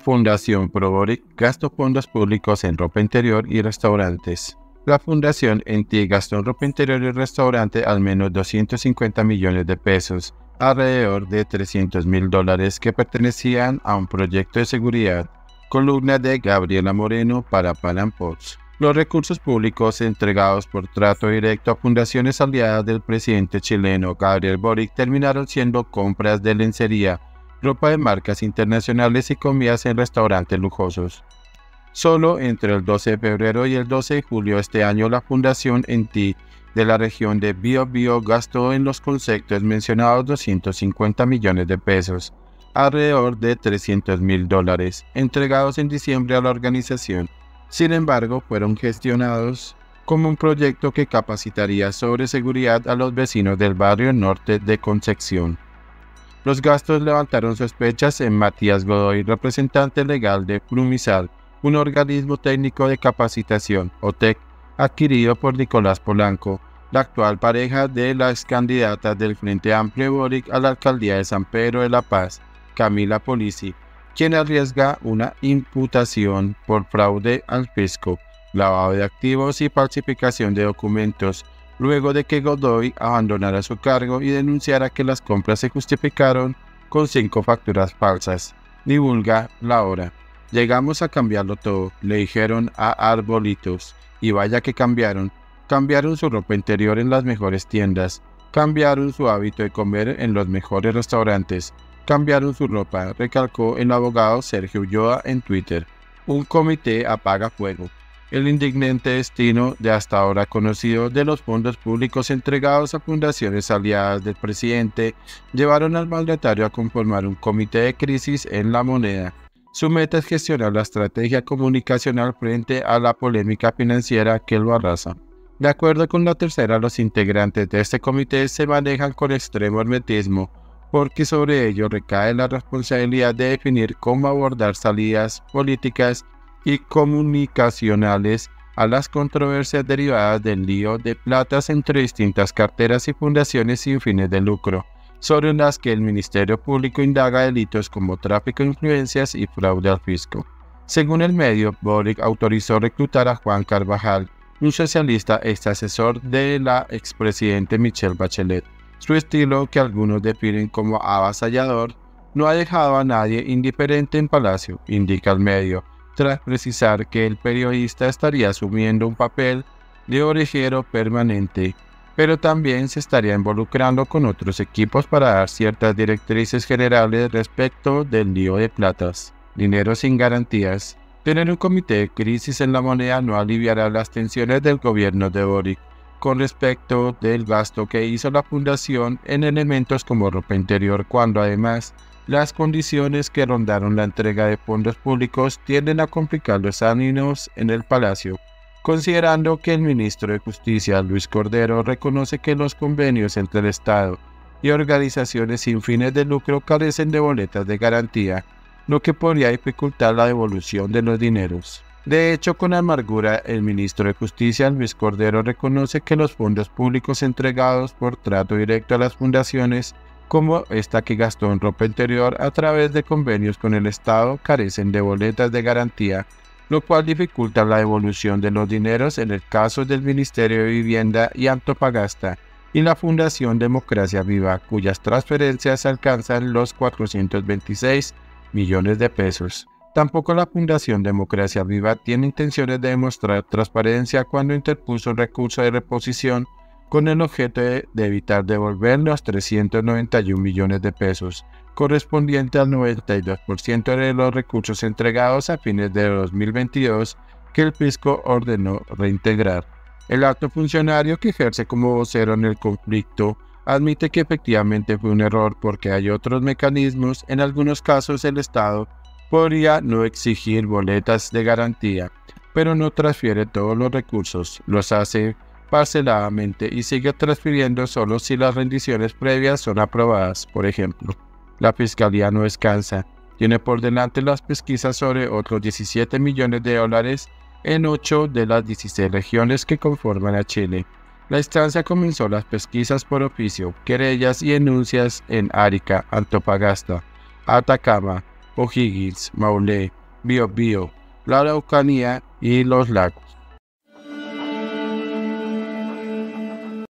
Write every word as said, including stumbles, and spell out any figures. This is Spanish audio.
Fundación Pro Boric gastó fondos públicos en ropa interior y restaurantes. La fundación en T gastó en ropa interior y restaurante al menos doscientos cincuenta millones de pesos, alrededor de trescientos mil dólares que pertenecían a un proyecto de seguridad. Columna de Gabriela Moreno para Panam Post. Los recursos públicos entregados por trato directo a fundaciones aliadas del presidente chileno Gabriel Boric terminaron siendo compras de lencería, ropa de marcas internacionales y comidas en restaurantes lujosos. Solo entre el doce de febrero y el doce de julio de este año, la Fundación N T de la región de Biobío gastó en los conceptos mencionados doscientos cincuenta millones de pesos, alrededor de trescientos mil dólares, entregados en diciembre a la organización. Sin embargo, fueron gestionados como un proyecto que capacitaría sobre seguridad a los vecinos del barrio norte de Concepción. Los gastos levantaron sospechas en Matías Godoy, representante legal de Prumizal, un organismo técnico de capacitación, O T E C, adquirido por Nicolás Polanco, la actual pareja de la ex candidata del Frente Amplio Boric a la alcaldía de San Pedro de la Paz, Camila Polisi, quien arriesga una imputación por fraude al fisco, lavado de activos y falsificación de documentos, luego de que Godoy abandonara su cargo y denunciara que las compras se justificaron con cinco facturas falsas. Divulga La Hora. Llegamos a cambiarlo todo, le dijeron a Arbolitos, y vaya que cambiaron. Cambiaron su ropa interior en las mejores tiendas, cambiaron su hábito de comer en los mejores restaurantes, cambiaron su ropa, recalcó el abogado Sergio Ulloa en Twitter. Un comité apaga fuego. El indignante destino de hasta ahora conocido de los fondos públicos entregados a fundaciones aliadas del presidente llevaron al mandatario a conformar un comité de crisis en la moneda. Su meta es gestionar la estrategia comunicacional frente a la polémica financiera que lo arrasa. De acuerdo con la tercera, los integrantes de este comité se manejan con extremo hermetismo, porque sobre ello recae la responsabilidad de definir cómo abordar salidas políticas y comunicacionales a las controversias derivadas del lío de platas entre distintas carteras y fundaciones sin fines de lucro, sobre las que el Ministerio Público indaga delitos como tráfico de influencias y fraude al fisco. Según el medio, Boric autorizó reclutar a Juan Carvajal, un socialista ex asesor de la expresidente Michelle Bachelet. Su estilo, que algunos definen como avasallador, no ha dejado a nadie indiferente en Palacio, indica el medio, tras precisar que el periodista estaría asumiendo un papel de orejero permanente, pero también se estaría involucrando con otros equipos para dar ciertas directrices generales respecto del lío de platas. Dinero sin garantías. Tener un comité de crisis en la moneda no aliviará las tensiones del gobierno de Boric con respecto del gasto que hizo la fundación en elementos como ropa interior, cuando además las condiciones que rondaron la entrega de fondos públicos tienden a complicar los ánimos en el Palacio, considerando que el ministro de Justicia, Luis Cordero, reconoce que los convenios entre el Estado y organizaciones sin fines de lucro carecen de boletas de garantía, lo que podría dificultar la devolución de los dineros. De hecho, con amargura, el ministro de Justicia, Luis Cordero, reconoce que los fondos públicos entregados por trato directo a las fundaciones, como esta que gastó en ropa interior a través de convenios con el Estado, carecen de boletas de garantía, lo cual dificulta la devolución de los dineros en el caso del Ministerio de Vivienda y Antofagasta y la Fundación Democracia Viva, cuyas transferencias alcanzan los cuatrocientos veintiséis millones de pesos. Tampoco la Fundación Democracia Viva tiene intenciones de demostrar transparencia cuando interpuso un recurso de reposición con el objeto de, de evitar devolver los trescientos noventa y un millones de pesos, correspondiente al noventa y dos por ciento de los recursos entregados a fines de dos mil veintidós que el fisco ordenó reintegrar. El alto funcionario que ejerce como vocero en el conflicto admite que efectivamente fue un error porque hay otros mecanismos. En algunos casos el Estado podría no exigir boletas de garantía, pero no transfiere todos los recursos, los hace parceladamente y sigue transfiriendo solo si las rendiciones previas son aprobadas. Por ejemplo, la Fiscalía no descansa, tiene por delante las pesquisas sobre otros diecisiete millones de dólares en ocho de las dieciséis regiones que conforman a Chile. La instancia comenzó las pesquisas por oficio, querellas y denuncias en Arica, Antofagasta, Atacama, O'Higgins, Maule, Biobío, la Araucanía y los lagos.